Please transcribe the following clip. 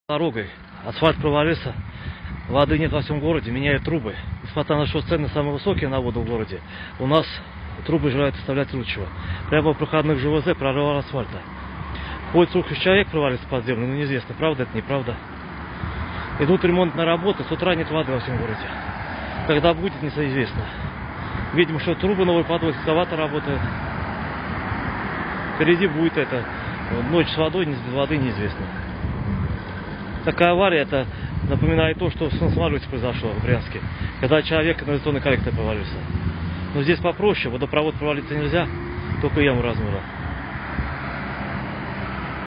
Дорогой асфальт провалился, воды нет во всем городе, меняют трубы. Несмотря на то, что цены самые высокие на воду в городе, у нас трубы желают оставлять лучшего. Прямо в проходных ЖВЗ прорывал асфальта. Ходит 40 человек провалится под землю, но неизвестно, правда это, неправда. Идут ремонтные работы, с утра нет воды во всем городе. Когда будет, неизвестно. Видимо, что трубы новые подводят, экскаватор работает. Впереди будет это, ночь с водой, без воды неизвестно. Такая авария, это напоминает то, что в самолете произошло в Брянске, когда человек канализационный коллектор провалился. Но здесь попроще, водопровод провалиться нельзя, только яму размыла.